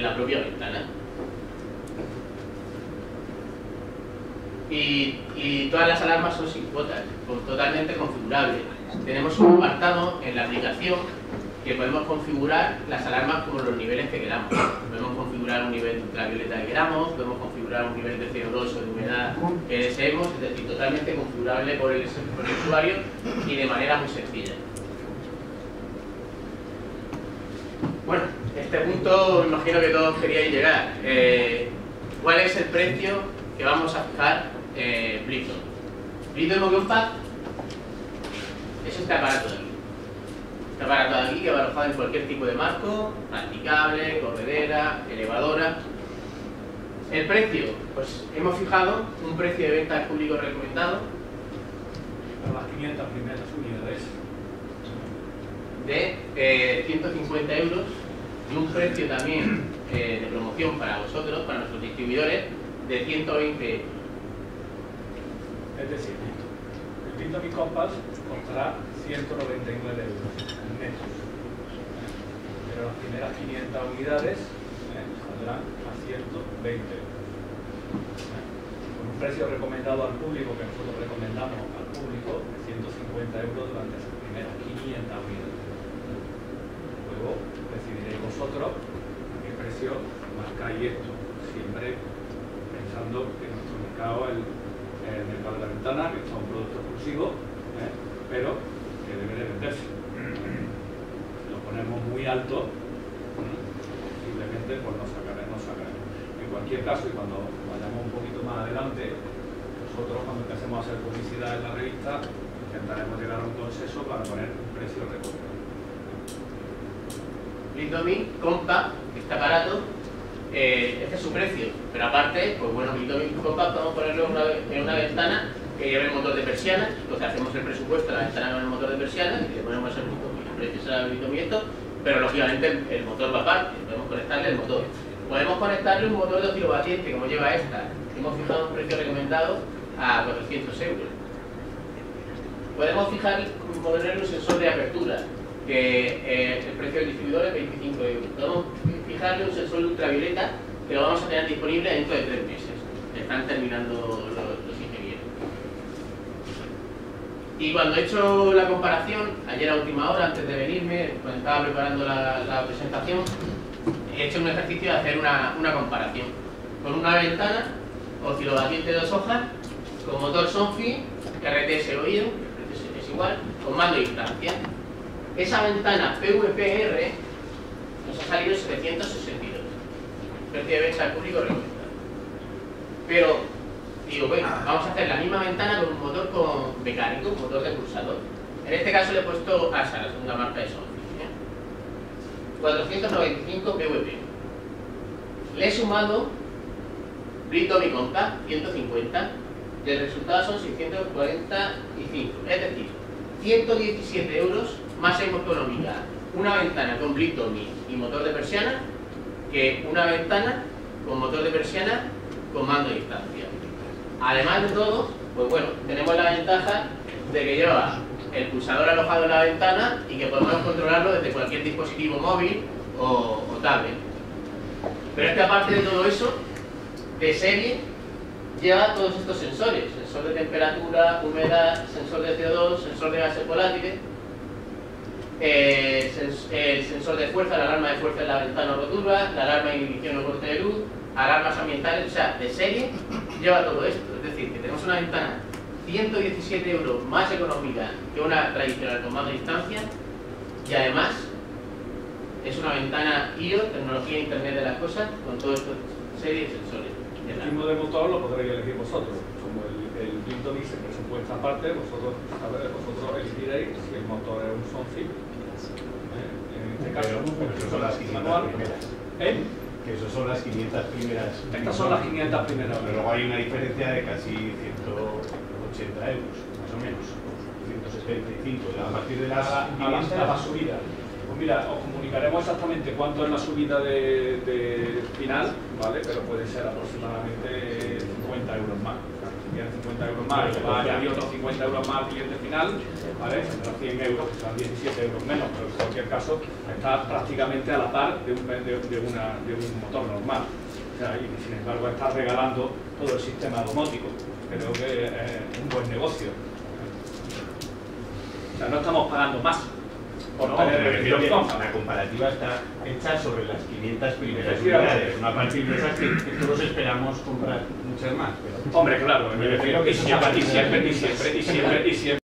en la propia ventana. Y todas las alarmas son sin cuotas, totalmente configurables. Tenemos un apartado en la aplicación que podemos configurar las alarmas como los niveles que queramos. Podemos configurar un nivel de ultravioleta que queramos, podemos configurar un nivel de CO2 o de humedad que deseemos, es decir, totalmente configurable por el usuario y de manera muy sencilla. Bueno, este punto imagino que todos queríais llegar. ¿Cuál es el precio que vamos a fijar Blyton? Blyton Compact es este aparato de aquí. Este aparato de aquí que va alojado en cualquier tipo de marco, practicable, corredera, elevadora. El precio, pues hemos fijado un precio de venta al público recomendado para las 500 primeras unidades de 150 euros y un precio también de promoción para vosotros, para nuestros distribuidores, de 120 euros. Es decir, el Blyton Compact costará 199 euros netos, pero las primeras 500 unidades saldrán a 120 euros. Con un precio recomendado al público, que nosotros recomendamos al público, de 150 euros durante esas primeras 500 unidades. Luego decidiréis vosotros a qué precio marcáis esto, siempre pensando que nuestro mercado es el mercado de la ventana, que es un producto exclusivo, pero que debe de venderse. Lo ponemos muy alto, posiblemente pues no sacaremos. En cualquier caso, y cuando vayamos un poquito más adelante, nosotros cuando empecemos a hacer publicidad en la revista, intentaremos llegar a un consenso para poner un precio recomendado. Blyton Compact, este aparato, este es su precio, pero aparte, pues bueno, Blyton Compact vamos a ponerlo en una ventana que lleve el motor de persiana. Entonces hacemos el presupuesto de la ventana con el motor de persiana y le ponemos el precio será Blyton esto, pero lógicamente el motor va aparte, podemos conectarle el motor. Podemos conectarle un motor de oscilobatiente como lleva esta. Hemos fijado un precio recomendado a 400 euros. Podemos ponerle un sensor de apertura, que el precio del distribuidor es 25 euros. Podemos fijarle un sensor de ultravioleta que lo vamos a tener disponible dentro de 3 meses. Están terminando los ingenieros. Y cuando he hecho la comparación, ayer a última hora, antes de venirme, cuando estaba preparando la presentación, he hecho un ejercicio de hacer una comparación con una ventana oscilobatiente de 2 hojas, con motor Sonfi, RTS oído, es igual, con mando de distancia. Esa ventana PVPR nos ha salido 762, precio de venta al público recomendado. Pero digo, bueno, vamos a hacer la misma ventana con un motor mecánico, un motor de pulsador. En este caso le he puesto ASA, la segunda marca de Sonfi. 495 PVP. Le he sumado Blyton Compact 150 y el resultado son 645, es decir, 117 euros más económica una ventana con Blyton y motor de persiana que una ventana con motor de persiana con mando de distancia. Además de todo, pues bueno, tenemos la ventaja de que lleva el pulsador alojado en la ventana y que podemos controlarlo desde cualquier dispositivo móvil o tablet. Pero es que aparte de todo eso, de serie lleva todos estos sensores: sensor de temperatura, humedad, sensor de CO2, sensor de gases volátiles, el sensor de fuerza, la alarma de fuerza en la ventana o rotura, la alarma de inhibición o corte de luz, alarmas ambientales. O sea, de serie lleva todo esto. Es decir, que tenemos una ventana 117 euros más económica que una tradicional con mando de distancia, y además es una ventana IO, tecnología Internet de las cosas, con todo esto serie de sensores. El tipo de motor lo podréis elegir vosotros. Como el Blyton se presupuesta aparte, vosotros elegiréis si el motor es un Sonfi. En este caso, pero eso son las 500 primeras. Que eso son las 500 primeras. Estas son las 500 primeras. Pero luego hay una diferencia de casi 180 euros, más o menos. 175. A partir de las 500 a la subida. Pues mira, os comunicaremos exactamente cuánto es la subida de final, ¿vale? Pero puede ser aproximadamente 50 euros más. Si tiene 50 euros más y le va a añadir otros 50 euros más al cliente final, ¿vale? Tendrá 100 euros, que serán 17 euros menos, pero en cualquier caso está prácticamente a la par de un motor normal. O sea, y sin embargo está regalando todo el sistema domótico. Creo que es un buen negocio. O sea, no estamos pagando más por No, tener me el refiero que Compass. la comparativa está hecha sobre las 500 primeras unidades. No a partir de esas que todos esperamos comprar muchas más. Pero Hombre, claro, me refiero que y siempre